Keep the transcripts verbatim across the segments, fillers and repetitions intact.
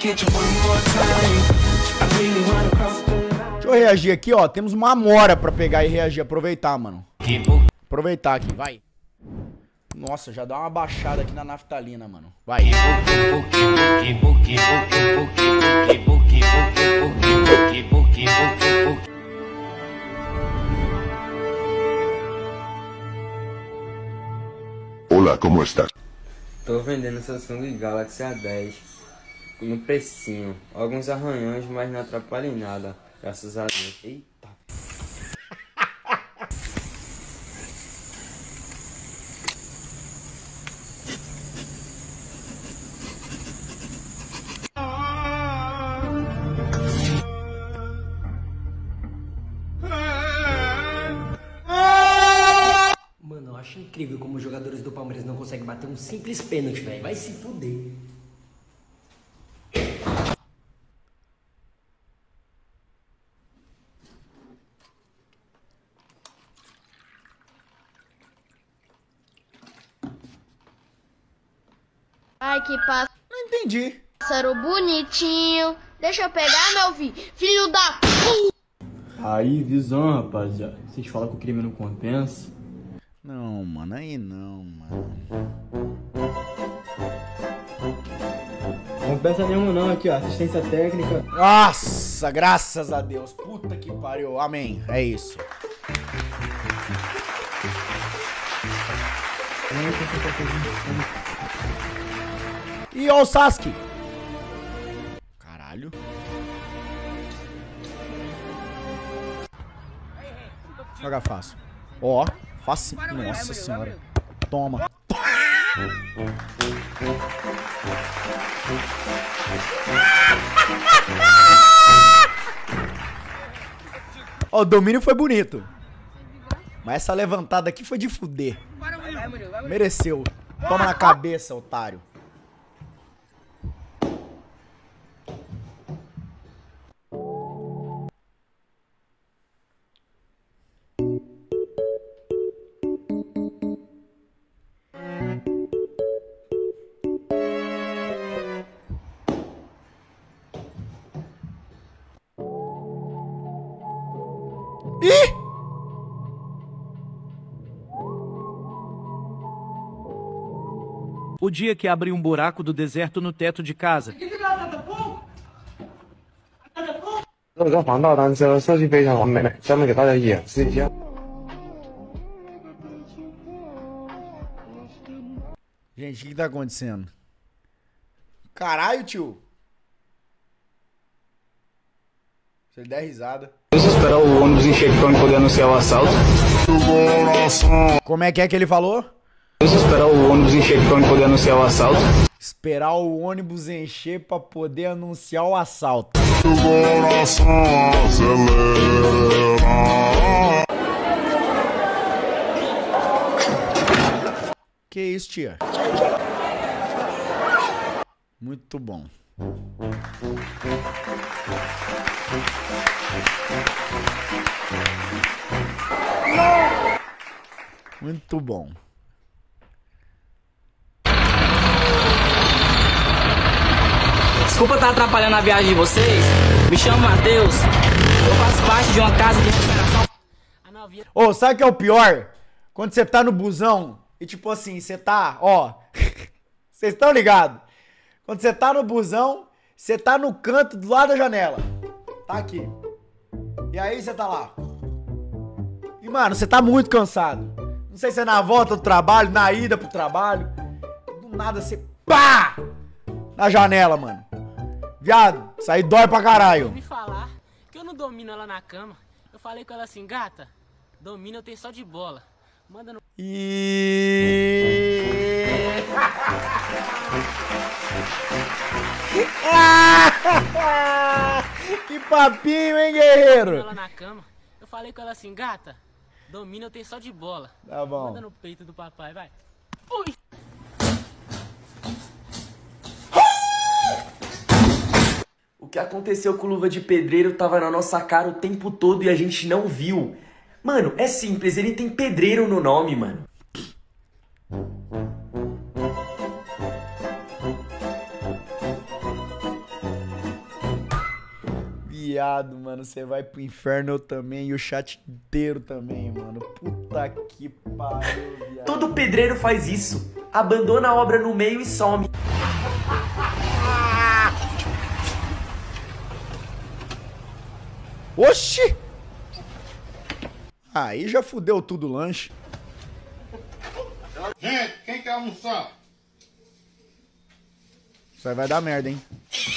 Deixa eu reagir aqui, ó. Temos uma amora pra pegar e reagir. Aproveitar, mano. Aproveitar aqui, vai. Nossa, já dá uma baixada aqui na naftalina, mano. Vai. Olá, como está? Tô vendendo Samsung Galaxy A dez no precinho. Alguns arranhões, mas não atrapalha em nada. Graças a Deus. Eita. Mano, eu acho incrível como os jogadores do Palmeiras não conseguem bater um simples pênalti, velho. Vai se fuder. Ai, que pássaro Não entendi. bonitinho. Deixa eu pegar, meu filho. Filho da puta. Aí, visão, rapaziada. Vocês falam que o crime não compensa? Não, mano. Aí não, mano. Não compensa nenhum não, aqui, ó. Assistência técnica. Nossa, graças a Deus. Puta que pariu. Amém. É isso. E ó o Sasuke. Caralho. Joga fácil. Ó, fácil. Nossa senhora. Toma. Ó, o domínio foi bonito. Mas essa levantada aqui foi de fuder. Mereceu. Toma na cabeça, otário. Ih! O dia que abri um buraco do deserto no teto de casa. Gente, o que, que tá acontecendo? Caralho, tio. Se ele der risada. Vamos esperar o ônibus encher pra onde poder anunciar o assalto. Como é que é que ele falou? Vamos esperar o ônibus encher pra onde poder anunciar o assalto. Esperar o ônibus encher pra poder anunciar o assalto. Que isso, tia? Muito bom. Muito bom. Desculpa estar atrapalhando a viagem de vocês. Me chamo Matheus. Eu faço parte de uma casa de recuperação. Ô, sabe o que é o pior? Quando você tá no busão e tipo assim, você tá, ó. Vocês estão ligados? Quando você tá no busão, você tá no canto do lado da janela. Tá aqui. E aí você tá lá. E mano, você tá muito cansado. Não sei se é na volta do trabalho, na ida pro trabalho. Do nada você pá! Na janela, mano. Viado, isso aí dói pra caralho. Me falar que eu não domino ela na cama. Eu falei com ela assim, gata, domina eu tenho só de bola. Manda no... E... Que papinho, hein, guerreiro? ela na cama. Eu falei com ela assim, gata, domina eu tenho só de bola. Tá bom. Manda no peito do papai, vai. Ui. O que aconteceu com o Luva de Pedreiro tava na nossa cara o tempo todo e a gente não viu. Mano, é simples, ele tem pedreiro no nome, mano. viado, mano. Você vai pro inferno, eu também. E o chat inteiro também, mano. Puta que pariu, viado. Todo pedreiro faz isso. Abandona a obra no meio e some. Oxi! Aí já fudeu tudo o lanche. Gente, quem quer almoçar? Isso aí vai dar merda, hein?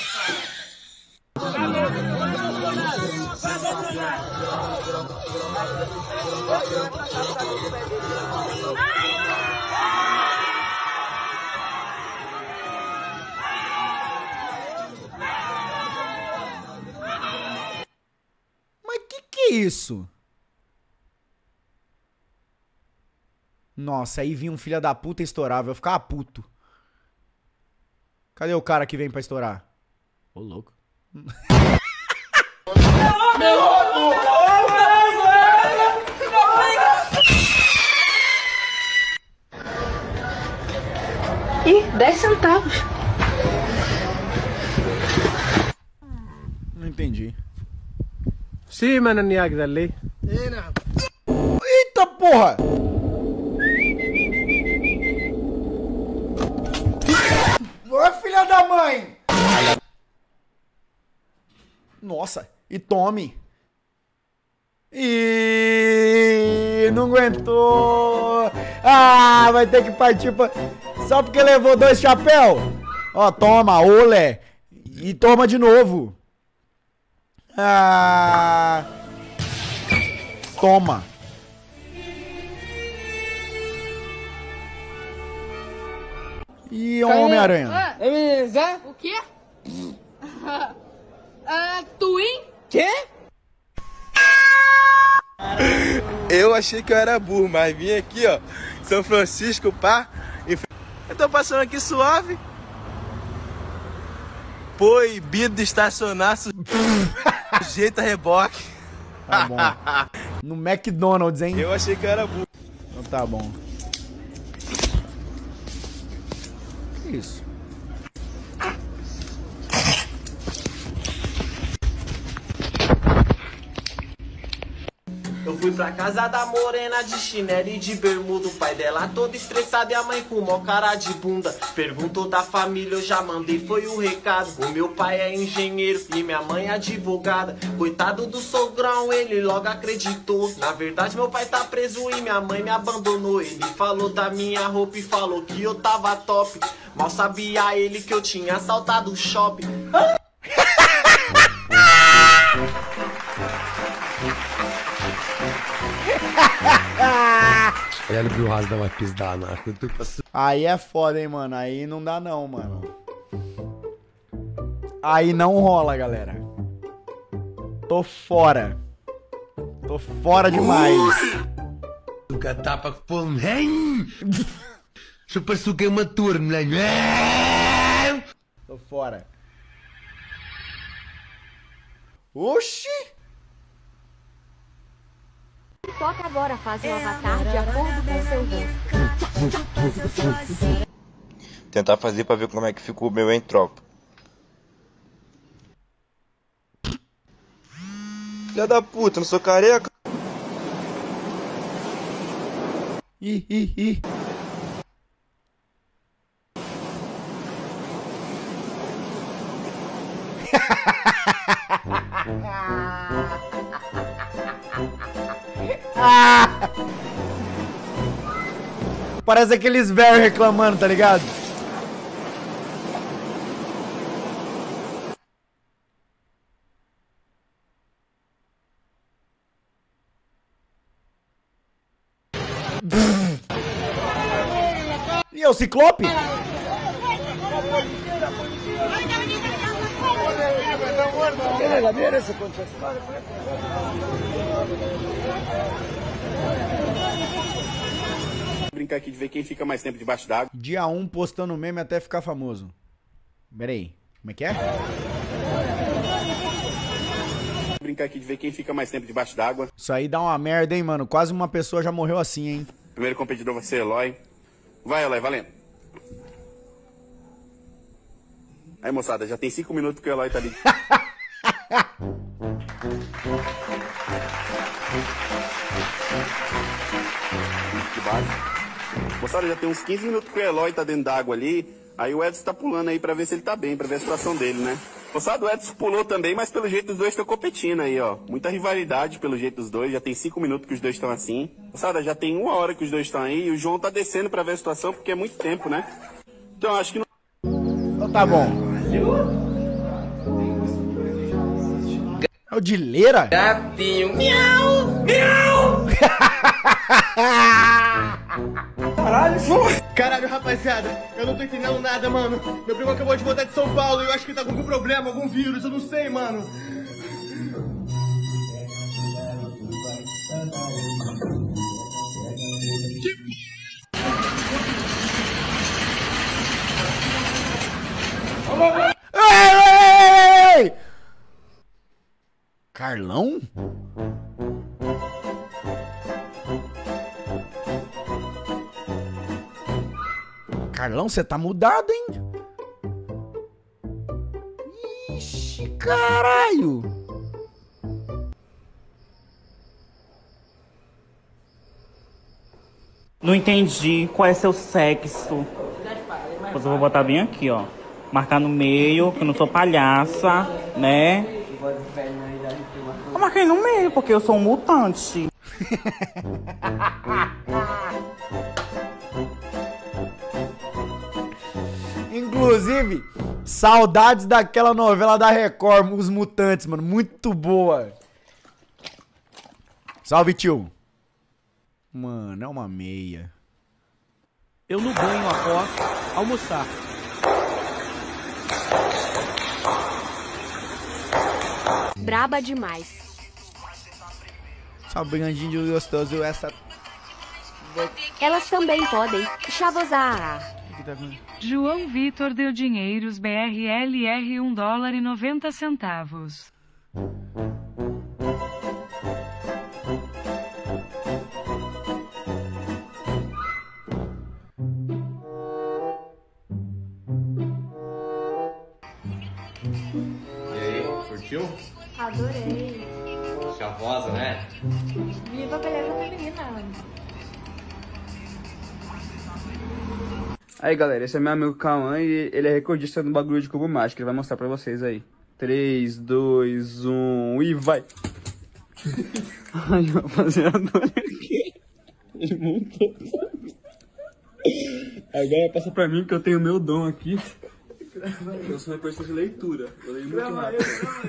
Mas que que é isso? Nossa, aí vinha um filho da puta e estourava. Eu ficava puto. Cadê o cara que vem pra estourar? Ô, louco. Ih, dez centavos. Não entendi. Sim, mano, niag dali. Eita porra! Ô filha da mãe! Nossa, e tome! E não aguentou! Ah, vai ter que partir pra... Só porque levou dois chapéus! Ó, toma, olé! E toma de novo! Ah... Toma! E o Homem-Aranha? Beleza? O quê? Ah, Twin? Quê? Eu achei que eu era burro, mas vim aqui, ó, São Francisco, pá. Eu tô passando aqui suave. Proibido de estacionar, sujeito a reboque. Tá bom. No McDonald's, hein? Eu achei que eu era burro. Então tá bom. Que isso? Eu fui pra casa da morena de chinelo e de bermuda. O pai dela todo estressado e a mãe com mó cara de bunda. Perguntou da família, eu já mandei, foi o recado. O meu pai é engenheiro e minha mãe é advogada. Coitado do sogrão, ele logo acreditou. Na verdade meu pai tá preso e minha mãe me abandonou. Ele falou da minha roupa e falou que eu tava top. Mal sabia ele que eu tinha assaltado o shopping. Aí é foda, hein, mano. Aí não dá não, mano. Aí não rola, galera. Tô fora. Tô fora demais. Nunca tapa com Super suca é uma turma. Tô fora. Oxi! Toca agora faz um avatar de acordo com seu rosto. Tentar fazer pra ver como é que ficou o meu entrópico. Filha da puta, não sou careca. Ih, ih, ih. Ah! Parece aqueles velhos reclamando, tá ligado? E é o Ciclope? Brincar aqui de ver quem fica mais tempo debaixo d'água. Dia um postando meme até ficar famoso. Pera aí, como é que é? Brincar aqui de ver quem fica mais tempo debaixo d'água. Isso aí dá uma merda, hein, mano. Quase uma pessoa já morreu assim, hein. Primeiro competidor vai ser Eloy. Vai, Eloy, valendo. Aí, moçada, já tem cinco minutos que o Eloy tá ali. baixo. Moçada, já tem uns quinze minutos que o Eloy tá dentro d'água ali. Aí o Edson tá pulando aí pra ver se ele tá bem, pra ver a situação dele, né? Moçada, o Edson pulou também, mas pelo jeito os dois estão competindo aí, ó. Muita rivalidade pelo jeito dos dois. Já tem cinco minutos que os dois estão assim. Moçada, já tem uma hora que os dois estão aí. E o João tá descendo pra ver a situação, porque é muito tempo, né? Então acho que não... Então tá bom. É o de Leira? Gatinho, miau, miau. Caralho, foi. Caralho, rapaziada, eu não tô entendendo nada, mano. Meu primo acabou de voltar de São Paulo e eu acho que ele tá com algum problema, algum vírus, eu não sei, mano. Ei, ei, ei! Carlão? Carlão, você tá mudado, hein? Ixi, caralho! Não entendi qual é seu sexo. Depois eu vou botar bem aqui, ó. Marcar no meio, que eu não sou palhaça, né? Eu marquei no meio, porque eu sou um mutante. Inclusive, saudades daquela novela da Record, Os Mutantes, mano. Muito boa. Salve, tio. Mano, é uma meia. Eu no banho após almoçar. Braba demais. Salve, brigandinho de gostoso. Essa... Elas também podem chavosar. João Vitor deu dinheiros B R L R um dólar e noventa centavos. E aí, curtiu? Adorei. Chavosa, né? Viva a beleza feminina. Aí galera, esse é meu amigo Cauã e ele é recordista no bagulho de cubo mágico. Ele vai mostrar pra vocês aí. três, dois, um e vai! Ai, rapaziada, olha aqui. Ele montou. Agora passa pra mim que eu tenho meu dom aqui. Eu sou uma pessoa de leitura. Eu leio muito rápido.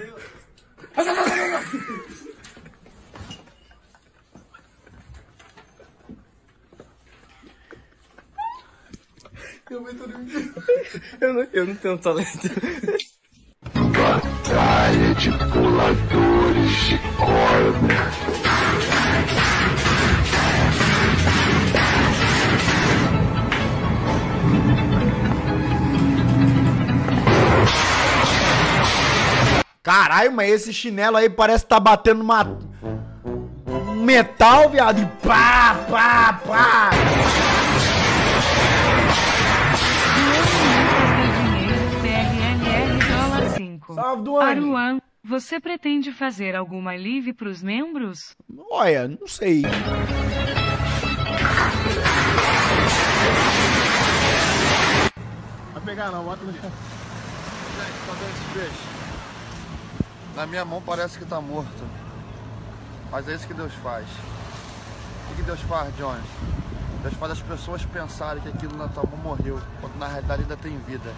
Eu, eu, não, eu não tenho talento. Batalha de puladores de corda. Caralho, mas esse chinelo aí parece que tá batendo uma... metal, viado. E pá, pá, pá. Salve do Aruan, você pretende fazer alguma live pros membros? Olha, não sei. Vai pegar não, bota no chão. Gente, cadê esse peixe? Na minha mão parece que tá morto. Mas é isso que Deus faz. O que Deus faz, Jones? Deus faz as pessoas pensarem que aquilo na tua mão morreu, quando na realidade ainda tem vida.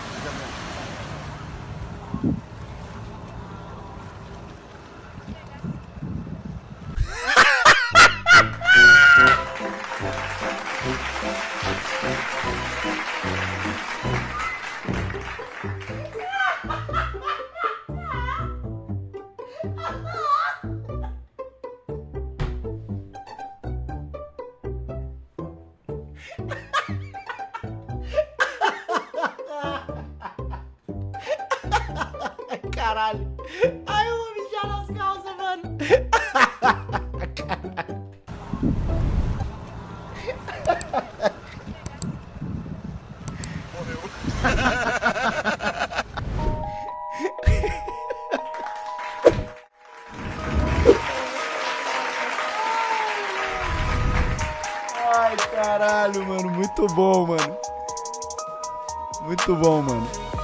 Caralho. Ai, eu vou mijar nas calças, mano. Morreu. Ai, Caralho, mano. Muito bom, mano. Muito bom, mano.